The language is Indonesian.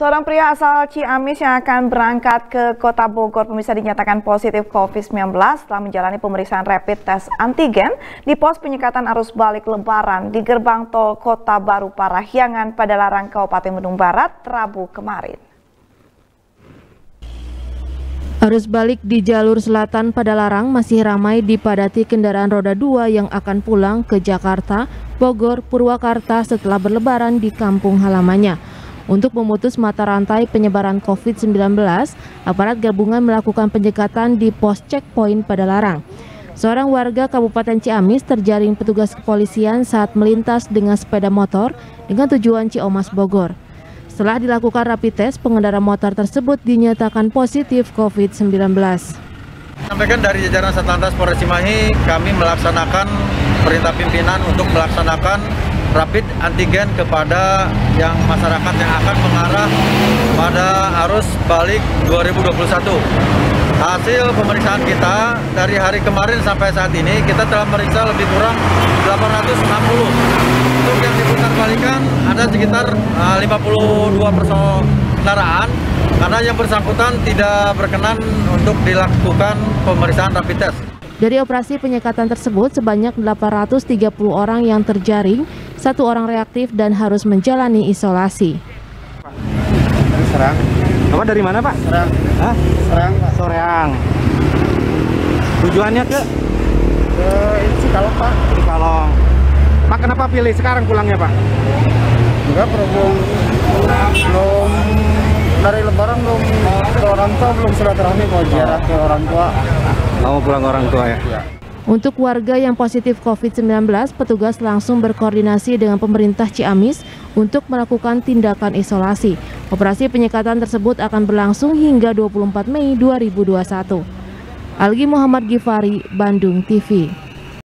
Seorang pria asal Ciamis yang akan berangkat ke Kota Bogor pemirsa dinyatakan positif COVID-19 setelah menjalani pemeriksaan rapid test antigen di pos penyekatan arus balik Lebaran di gerbang tol Kota Baru Parahyangan, Padalarang, Kabupaten Bandung Barat, Rabu kemarin. Arus balik di jalur selatan Padalarang masih ramai dipadati kendaraan roda 2 yang akan pulang ke Jakarta, Bogor, Purwakarta setelah berlebaran di kampung halamannya. Untuk memutus mata rantai penyebaran COVID-19, aparat gabungan melakukan penyekatan di pos checkpoint Padalarang. Seorang warga Kabupaten Ciamis terjaring petugas kepolisian saat melintas dengan sepeda motor dengan tujuan Ciomas, Bogor. Setelah dilakukan rapid test, pengendara motor tersebut dinyatakan positif COVID-19. Sampaikan dari jajaran Satlantas Polres Cimahi, kami melaksanakan perintah pimpinan untuk melaksanakan rapid antigen kepada yang masyarakat yang akan mengarah pada arus balik 2021. Hasil pemeriksaan kita dari hari kemarin sampai saat ini kita telah meriksa lebih kurang 860. Untuk yang diputar balikan ada sekitar 52 personel kendaraan karena yang bersangkutan tidak berkenan untuk dilakukan pemeriksaan rapid test. Dari operasi penyekatan tersebut, sebanyak 830 orang yang terjaring, 1 orang reaktif dan harus menjalani isolasi. Dari Serang. Bapak dari mana, Pak? Serang. Hah? Serang, Pak. Soreang. Tujuannya ke ini Cikalong, Pak. Cikalong. Pak, kenapa pilih sekarang pulangnya, Pak? Enggak, belum dari Lebaran belum ke orang tua, belum silaturahmi mau ziarah ke orang tua. Mau pulang ke orang tua ya? Untuk warga yang positif COVID-19, petugas langsung berkoordinasi dengan pemerintah Ciamis untuk melakukan tindakan isolasi. Operasi penyekatan tersebut akan berlangsung hingga 24 Mei 2021. Algi Muhammad Gifari, Bandung TV.